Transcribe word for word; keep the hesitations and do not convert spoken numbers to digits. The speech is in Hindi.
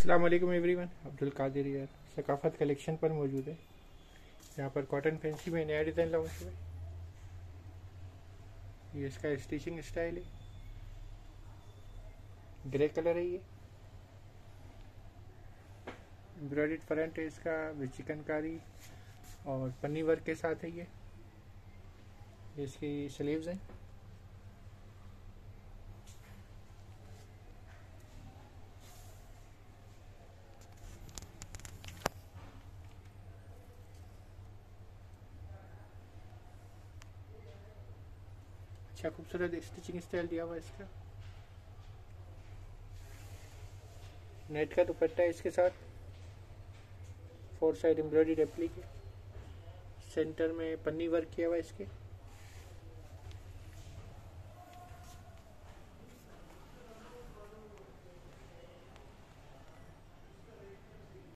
अस्सलाम वालेकुम एवरीवन। अब्दुल कादिर यार सकाफत कलेक्शन पर मौजूद है। यहाँ पर कॉटन फैंसी में नया डिज़ाइन लॉन्च हुआ है। ये इसका स्टिचिंग स्टाइल है, ग्रे कलर है। ये एम्ब्रॉयडर्ड फ्रंट है इसका विद चिकनकारी और पन्नी वर्क के साथ है। ये ये इसकी स्लीव्स हैं। अच्छा खूबसूरत स्टिचिंग स्टाइल दिया हुआ है इसका। नेट का दुपट्टा है इसके साथ, फोर साइड एम्ब्रॉयडर्ड एप्लिक है। सेंटर में पन्नी वर्क किया हुआ है इसके।